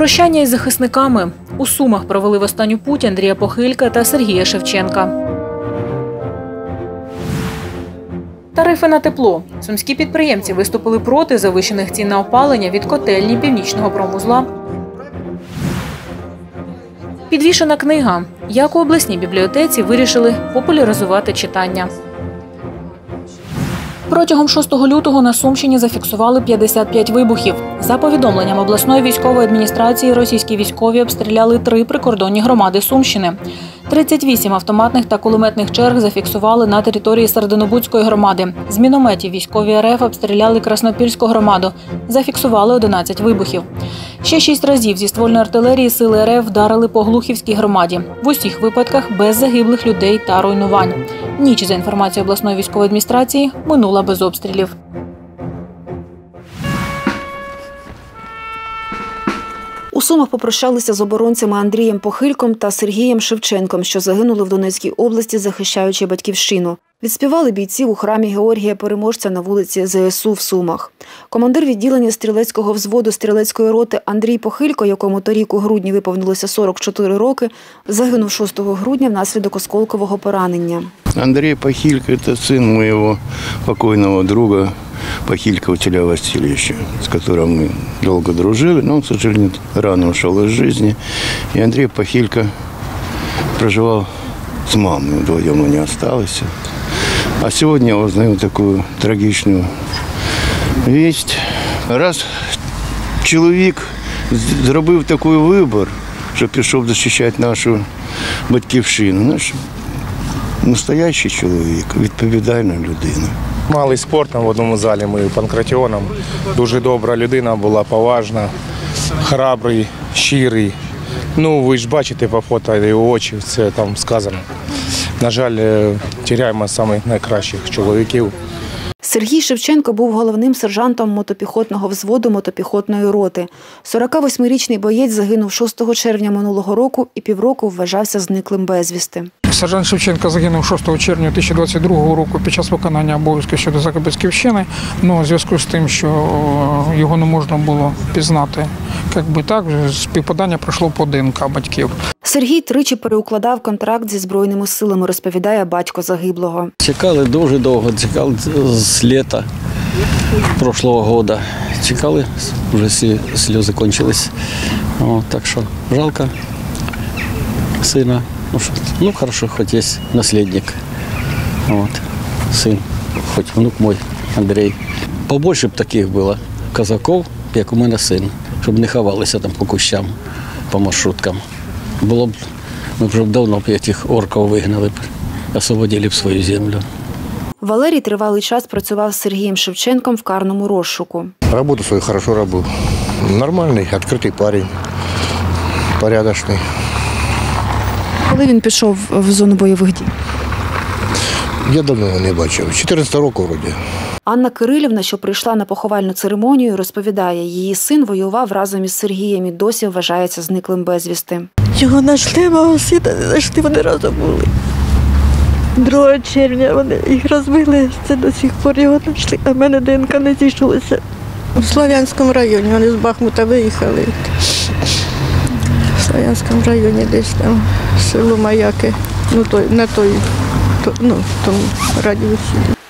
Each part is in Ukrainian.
Прощання із захисниками. У Сумах провели в останню путь Андрія Похилька та Сергія Шевченка. Тарифи на тепло. Сумські підприємці виступили проти завищених цін на опалення від котельні Північного промвузла. Підвішена книга. Як у обласній бібліотеці вирішили популяризувати читання. Протягом 6 лютого на Сумщині зафіксували 55 вибухів. За повідомленням обласної військової адміністрації, російські військові обстріляли 3 прикордонні громади Сумщини. 38 автоматних та кулеметних черг зафіксували на території Серединобудської громади. З мінометів військові РФ обстріляли Краснопільську громаду. Зафіксували 11 вибухів. Ще 6 разів зі ствольної артилерії сили РФ вдарили по Глухівській громаді. В усіх випадках без загиблих людей та руйнувань. Ніч, за інформацією обласної військової адміністрації, минула без обстрілів. У Сумах попрощалися з оборонцями Андрієм Похильком та Сергієм Шевченком, що загинули в Донецькій області, захищаючи батьківщину. Відспівали бійців у храмі Георгія Переможця на вулиці ЗСУ в Сумах. Командир відділення стрілецького взводу стрілецької роти Андрій Похилько, якому торік у грудні виповнилося 44 роки, загинув 6 грудня внаслідок осколкового поранення. Андрей Похилько – это сын моего покойного друга Похилько Василия Васильевича, с которым мы долго дружили, но он, к сожалению, рано ушел из жизни. И Андрей Похилько проживал с мамой, вдвоем они остались. А сегодня я узнаю такую трагичную весть. Раз чоловік зробив такий вибір, що пішов захищати нашу батьківщину, настоящий чоловік, відповідальна людина. Малий спорт в одному залі, ми панкратіоном. Дуже добра людина була, поважна, храбрий, щирий. Ну, ви ж бачите по фото його очі, це там сказано. На жаль, втрачаємо самих найкращих чоловіків. Сергій Шевченко був головним сержантом мотопіхотного взводу мотопіхотної роти. 48-річний боєць загинув 6 червня минулого року і півроку вважався зниклим безвісти. Сержант Шевченко загинув 6 червня 2022 року під час виконання обов'язків щодо захисту батьківщини, але в зв'язку з тим, що його не можна було пізнати, співпадання пройшло по ДНК батьків. Сергій тричі переукладав контракт зі Збройними силами, розповідає батько загиблого. Чекали дуже довго, чекали з літа прошлого року. Чекали, вже всі сльози кончились. Так що жалко сина. Ну, хорошо, хоч є наслідник. Син, хоч внук мій Андрій. Побольше б таких було козаків, як у мене син, щоб не ховалися там по кущам, по маршруткам. Було б, ми вже давно б цих орків вигнали б, освободили б свою землю. Валерій тривалий час працював з Сергієм Шевченком в карному розшуку. Роботу свою хорошо робив. Нормальний, відкритий парень, порядочний. Коли він пішов в зону бойових дій? Я давно його не бачив. 14 року вроді. Анна Кирилівна, що прийшла на поховальну церемонію, розповідає, її син воював разом із Сергієм і досі вважається зниклим безвісти. Його знайшли, мого сина не знайшли, вони разом були. 2 червня вони їх розбили, це до сих пор його знайшли, а в мене ДНК не зійшлося. У Слов'янському районі, вони з Бахмута виїхали. В Слов'янському районі десь там, село Маяки, тому радіусі.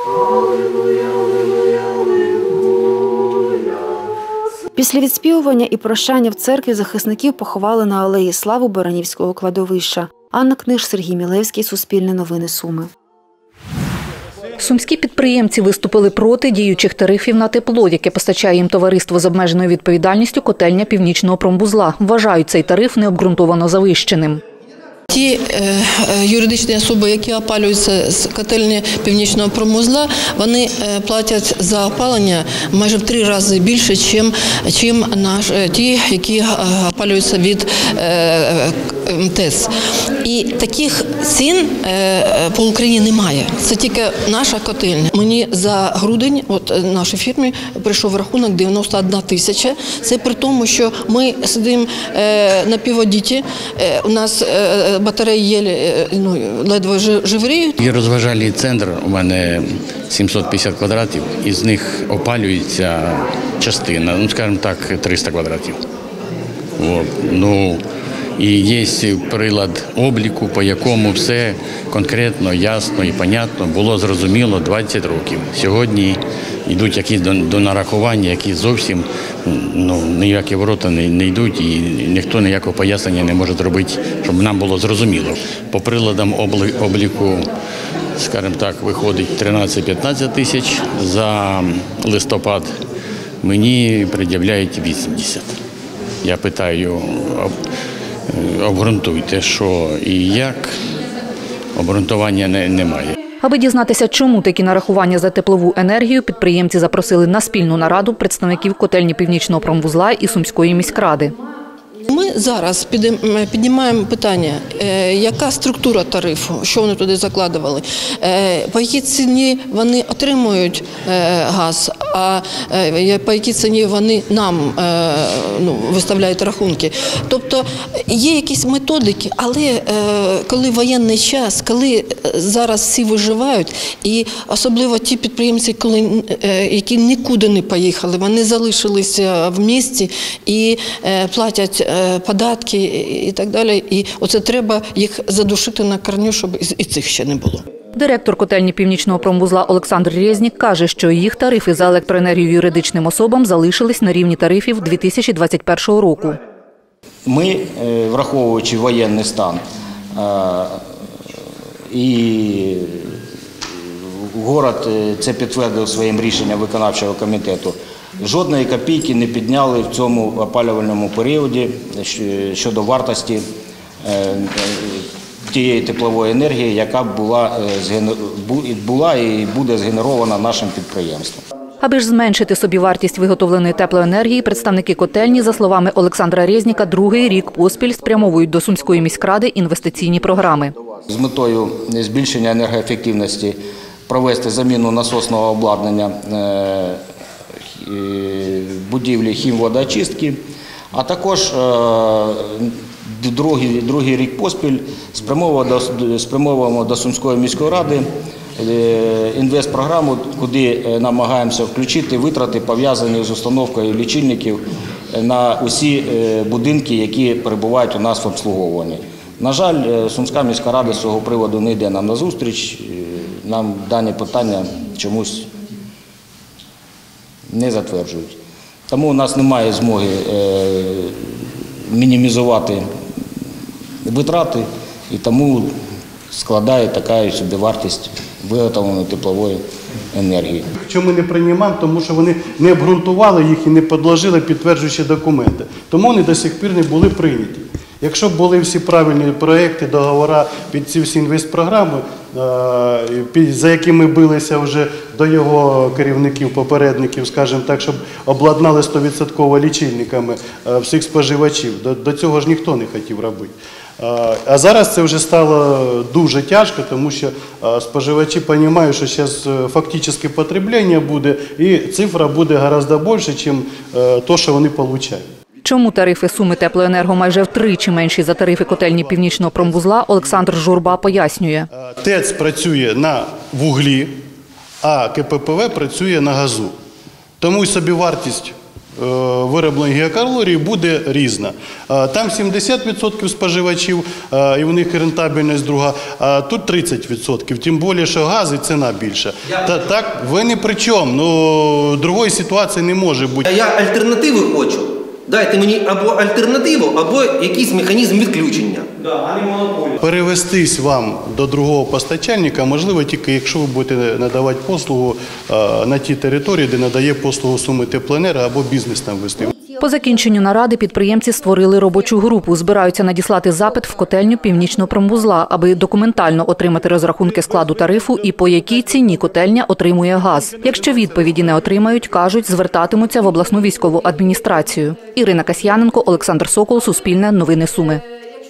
Після відспівування і прощання в церкві захисників поховали на алеї Слави Баранівського кладовища. Анна Книж, Сергій Мілевський, Суспільне новини Суми. Сумські підприємці виступили проти діючих тарифів на тепло, яке постачає їм товариство з обмеженою відповідальністю котельня Північного промвузла. Вважають цей тариф необґрунтовано завищеним. Ті юридичні особи, які опалюються з котельні Північного промвузла, вони платять за опалення майже в 3 рази більше, ніж ті, які опалюються від ТЕС. І таких цін по Україні немає. Це тільки наша котельня. Мені за грудень, в нашій фірмі, прийшов рахунок 91 тисяча. Це при тому, що ми сидимо на піводіті, у нас батареї ледве живріють. Є розважальний центр, у мене 750 квадратів, із них опалюється частина, скажімо так, 300 квадратів. От. Ну, і є прилад обліку, по якому все конкретно, ясно і понятно було зрозуміло 20 років. Сьогодні йдуть якісь до нарахування, які зовсім ніякі ворота не йдуть, і ніхто ніякого пояснення не може зробити, щоб нам було зрозуміло. По приладам обліку, скажімо так, виходить 13-15 тисяч за листопад. Мені пред'являють 80. Я питаю, обґрунтуйте, що і як, обґрунтування немає. Аби дізнатися, чому такі нарахування за теплову енергію, підприємці запросили на спільну нараду представників котельні Північного промвузла і Сумської міськради. Ми зараз піднімаємо питання, яка структура тарифу, що вони туди закладували, по якій ціні вони отримують газ, а по якій ціні вони нам виставляють рахунки. Тобто є якісь методики, але коли воєнний час, коли зараз всі виживають, і особливо ті підприємці, які нікуди не поїхали, вони залишилися в місті і платять податки і так далі. І оце треба їх задушити на корню, щоб і цих ще не було. Директор котельні Північного промвузла Олександр Резнік каже, що їх тарифи за електроенергію юридичним особам залишились на рівні тарифів 2021 року. Ми, враховуючи воєнний стан, і город це підтвердив своїм рішенням виконавчого комітету, жодної копійки не підняли в цьому опалювальному періоді щодо вартості тієї теплової енергії, яка була і буде згенерована нашим підприємством. Аби ж зменшити собівартість виготовленої теплоенергії, представники котельні, за словами Олександра Резніка, другий рік поспіль спрямовують до Сумської міськради інвестиційні програми. З метою збільшення енергоефективності провести заміну насосного обладнання будівлі хімводоочистки, а також другий рік поспіль спрямовуємо до Сумської міської ради інвестпрограму, куди намагаємося включити витрати, пов'язані з установкою лічильників на усі будинки, які перебувають у нас в обслуговуванні. На жаль, Сумська міська рада з цього приводу не йде нам на зустріч, нам дані питання чомусь не затверджують. Тому у нас немає змоги мінімізувати витрати, і тому складає така собі вартість виготовленої теплової енергії. Чому ми не приймаємо? Тому що вони не обґрунтували їх і не підложили підтверджуючі документи. Тому вони до сих пір не були прийняті. Якщо б були всі правильні проекти, договори під ці всі інвестпрограми, за якими билися вже до його керівників, попередників, скажімо так, щоб обладнали 100% лічильниками всіх споживачів, до цього ж ніхто не хотів робити. А зараз це вже стало дуже тяжко, тому що споживачі розуміють, що зараз фактичне потреблення буде, і цифра буде гораздо більше, ніж те, що вони отримують. Чому тарифи Суми Теплоенерго майже втричі менші за тарифи котельні Північного промвузла, Олександр Журба пояснює. ТЕЦ працює на вуглі, а КППВ працює на газу. Тому і собівартість вироблення гігакалорій буде різна. Там 70% споживачів, і в них рентабельність друга, а тут 30%. Тим більше, що газ і ціна більша. Так, ви ні при чому, другої ситуації не може бути. Я альтернативи хочу. Дайте мені або альтернативу, або якийсь механізм відключення. Перевестись вам до другого постачальника можливо тільки, якщо ви будете надавати послугу на тій території, де надає послугу Суми Теплоенерго, або бізнес там вести. По закінченню наради підприємці створили робочу групу. Збираються надіслати запит в котельню Північного промвузла, аби документально отримати розрахунки складу тарифу і по якій ціні котельня отримує газ. Якщо відповіді не отримають, кажуть, звертатимуться в обласну військову адміністрацію. Ірина Касьяненко, Олександр Сокол, Суспільне, Новини Суми.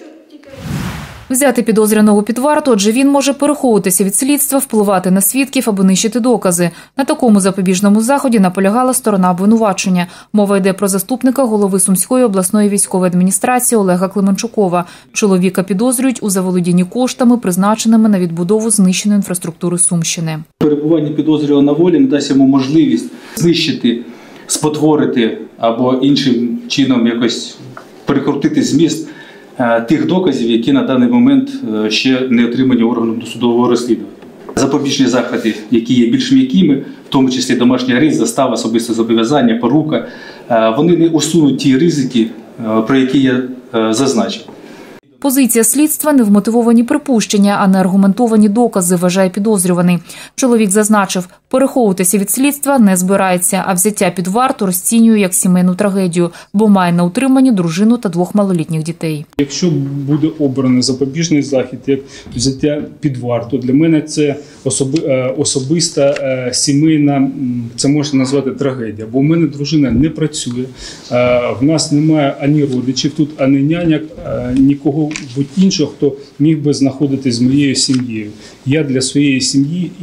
Взяти підозрюваного під варту, адже він може переховуватися від слідства, впливати на свідків або нищити докази. На такому запобіжному заході наполягала сторона обвинувачення. Мова йде про заступника голови Сумської обласної військової адміністрації Олега Клименчукова. Чоловіка підозрюють у заволодінні коштами, призначеними на відбудову знищеної інфраструктури Сумщини. Перебування підозрюваного на волі надасть йому можливість знищити, спотворити або іншим чином якось перекрутити зміст тих доказів, які на даний момент ще не отримані органом досудового розслідування. Запобіжні заходи, які є більш м'якими, в тому числі домашній арешт, застава, особисте зобов'язання, порука, вони не усунуть ті ризики, про які я зазначив. Позиція слідства – невмотивовані припущення, а не аргументовані докази, вважає підозрюваний. Чоловік зазначив, переховуватися від слідства не збирається, а взяття під варту розцінює як сімейну трагедію, бо має на утриманні дружину та 2 малолітніх дітей. Якщо буде обраний запобіжний захід, як взяття під варту, для мене це особиста сімейна, це можна назвати трагедія, бо в мене дружина не працює, в нас немає ані родичів тут, ані няняк, нікого іншого, хто міг би знаходитись з моєю сім'єю. Я для своєї сім'ї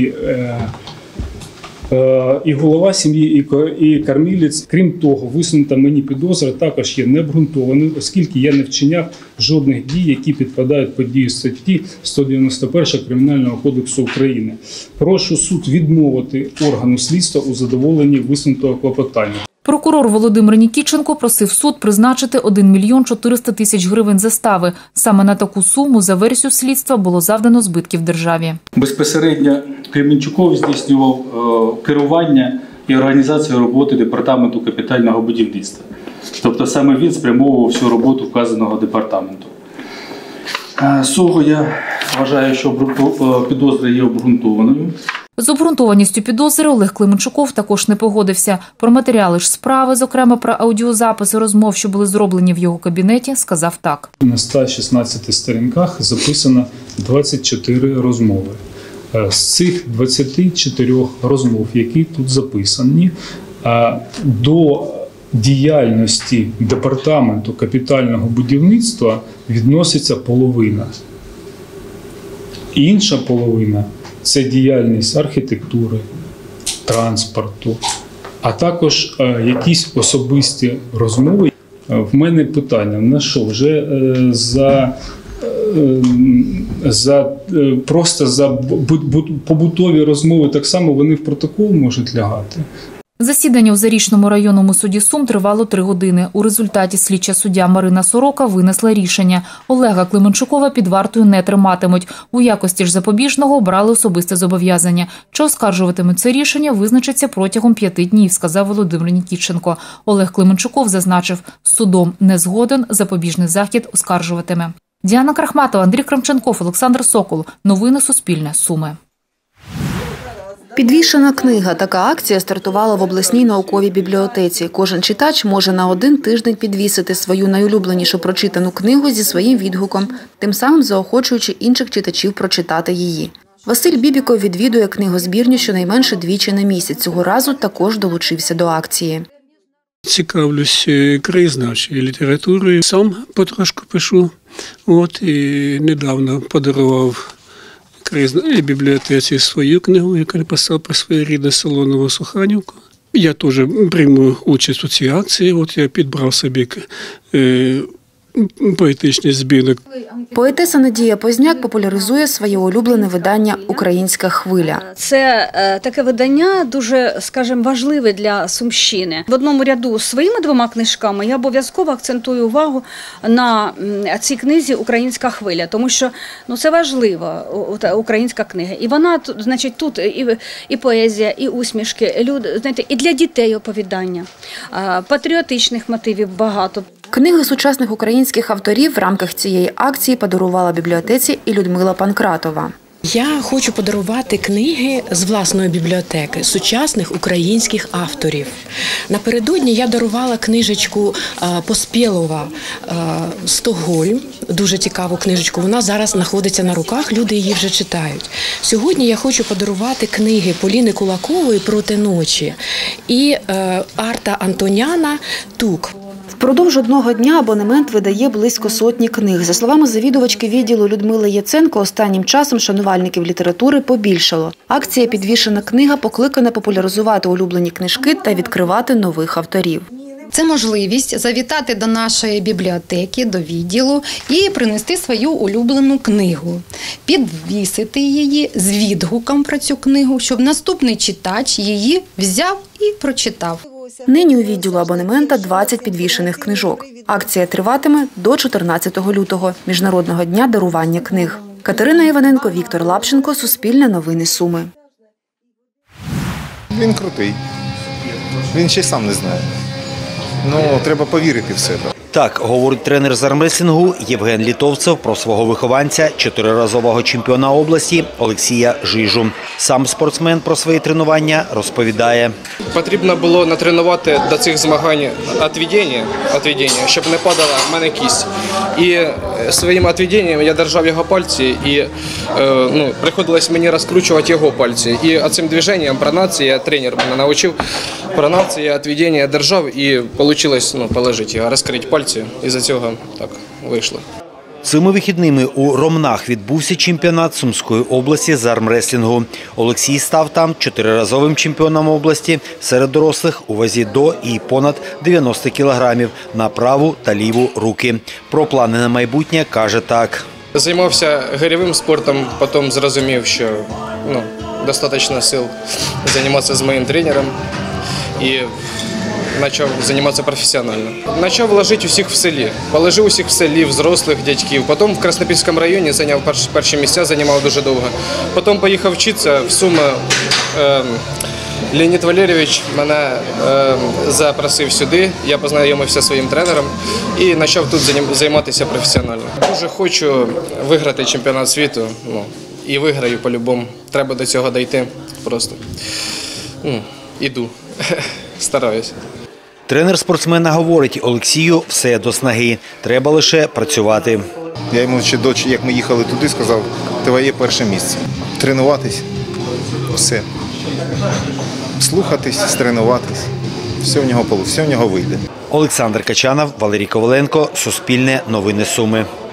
і голова сім'ї, і кормілець. Крім того, висунута мені підозра також є необґрунтованою, оскільки я не вчиняв жодних дій, які підпадають під дію статті 191 Кримінального кодексу України. Прошу суд відмовити органу слідства у задоволенні висунутого клопотання. Прокурор Володимир Нікітченко просив суд призначити 1 мільйон 400 тисяч гривень застави. Саме на таку суму, за версією слідства, було завдано збитків державі. Безпосередньо Кременчуков здійснював керування і організацію роботи Департаменту капітального будівництва. Тобто саме він спрямовував всю роботу вказаного департаменту. З цього я вважаю, що підозра є обґрунтованою. З обґрунтованістю підозри Олег Клименчуков також не погодився. Про матеріали ж справи, зокрема про аудіозаписи розмов, що були зроблені в його кабінеті, сказав так. На 116 сторінках записано 24 розмови. З цих 24 розмов, які тут записані, до діяльності Департаменту капітального будівництва відноситься половина. Інша половина – це діяльність архітектури, транспорту, а також якісь особисті розмови. В мене питання, на що вже просто за побутові розмови так само вони в протокол можуть лягати? Засідання у Зарічному районному суді Сум тривало 3 години. У результаті слідча суддя Марина Сорока винесла рішення. Олега Клименчукова під вартою не триматимуть. У якості ж запобіжного обрали особисте зобов'язання. Чи оскаржуватимуть це рішення, визначиться протягом 5 днів, сказав Володимир Нікітченко. Олег Клименчуков зазначив, судом не згоден, запобіжний захід оскаржуватиме. Діана Крахматова, Андрій Крамченков, Олександр Сокол. Новини Суспільне. Суми. Підвішена книга. Така акція стартувала в обласній науковій бібліотеці. Кожен читач може на 1 тиждень підвісити свою найулюбленішу прочитану книгу зі своїм відгуком, тим самим заохочуючи інших читачів прочитати її. Василь Бібіков відвідує книгозбірню щонайменше 2 на місяць. Цього разу також долучився до акції. Цікавлюсь краєзнавчою літературою. Сам потрошку пишу. І недавно подарував краєзнавчій бібліотеці свою книгу, яка написав про своє рідне село Новосуханівку. Я теж прийму участь у цій акції. Я підбрав собі поетичний збірник. Поетеса Надія Позняк популяризує своє улюблене видання «Українська хвиля». Це таке видання дуже, скажімо, важливе для Сумщини. В одному ряду з своїми 2 книжками я обов'язково акцентую увагу на цій книзі «Українська хвиля», тому що це важлива українська книга. І вона, значить, тут і поезія, і усмішки, і для дітей оповідання, патріотичних мотивів багато. Книги сучасних українських авторів в рамках цієї акції подарувала бібліотеці і Людмила Панкратова. Я хочу подарувати книги з власної бібліотеки сучасних українських авторів. Напередодні я дарувала книжечку Поспєлова «Стокгольм», дуже цікаву книжечку. Вона зараз знаходиться на руках, люди її вже читають. Сьогодні я хочу подарувати книги Поліни Кулакової «Проти ночі» і Арта Антоняна «Тук». Впродовж 1 дня абонемент видає близько 100 книг. За словами завідувачки відділу Людмили Яценко, останнім часом шанувальників літератури побільшало. Акція «Підвішена книга» покликана популяризувати улюблені книжки та відкривати нових авторів. Це можливість завітати до нашої бібліотеки, до відділу і принести свою улюблену книгу, підвісити її з відгуком про цю книгу, щоб наступний читач її взяв і прочитав. Нині у відділу абонемента 20 підвішених книжок. Акція триватиме до 14 лютого – Міжнародного дня дарування книг. Катерина Іваненко, Віктор Лапченко, Суспільне новини Суми. Він крутий. Він ще й сам не знає. Ну, треба повірити в себе. Так говорить тренер з армреслінгу Євген Літовцев про свого вихованця, 4-разового чемпіона області Олексія Жижу. Сам спортсмен про свої тренування розповідає. Потрібно було натренувати до цих змагань відведення, щоб не падала в мене кість. І своїм відведенням я держав його пальці і приходилось мені розкручувати його пальці. І цим движенням пронація, тренер мене навчив, пронація, відведення я держав і вийшло положити його, розкрити пальці. Із-за цього так вийшло. Цими вихідними у Ромнах відбувся чемпіонат Сумської області з армреслінгу. Олексій став там 4-разовим чемпіоном області серед дорослих у вазі до і понад 90 кілограмів на праву та ліву руки. Про плани на майбутнє каже так. Займався гирьовим спортом, потім зрозумів, що достатньо сил займатися з моїм тренером і почав займатися професіонально. Почав вложити усіх в селі. Положив усіх в селі, взрослих, дядьків. Потім в Краснопільському районі зайняв перші місця, займав дуже довго. Потім поїхав вчитися в Суми. Леонід Валерійович мене запросив сюди, я познайомився зі своїм тренером і почав тут займатися професіонально. Дуже хочу виграти чемпіонат світу і виграю по-любому. Треба до цього дійти просто. Іду, стараюсь. Тренер спортсмена говорить, Олексію все до снаги, треба лише працювати. Я йому ще як ми їхали туди, сказав, твоє перше місце. Тренуватись, все. Слухатись, тренуватись, все в нього вийде. Олександр Качанов, Валерій Коваленко, Суспільне новини Суми.